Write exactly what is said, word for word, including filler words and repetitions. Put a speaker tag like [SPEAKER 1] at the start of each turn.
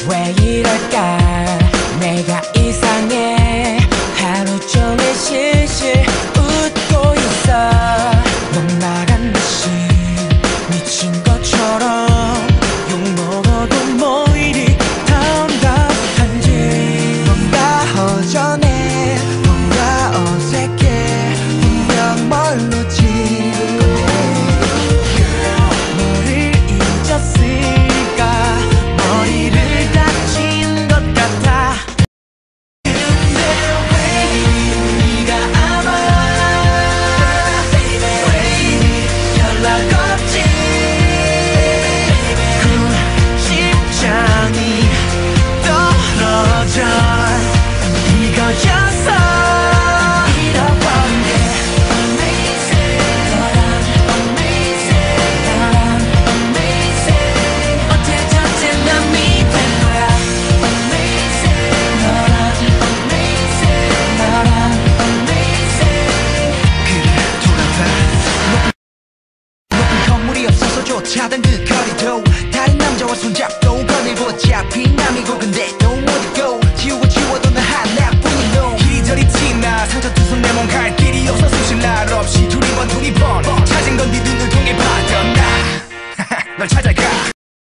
[SPEAKER 1] 왜 이럴까 내가 이상해 하루 종일 실실 웃고 있어 넌 나란 듯이 미친 것처럼 욕 먹어도 뭐 이리 답답한지 뭔가 허전해 뭔가 어색해 분명 멀루지 너를 잊었을까 머리를 다친 것 같아 근데 왜 네가 안 와 왜 연락 없지 그 심장이 떨어져 이거였어 잃어버린 게 amazing 너란 amazing 너란 amazing 어째저째 난 믿은 거야 amazing 너란 amazing 너란 amazing 그래 돌아봐 높은 건물이 없어서 쫓아던 그 거리도 다른 남자와 손잡고 거닐고 어차피 남이고 근데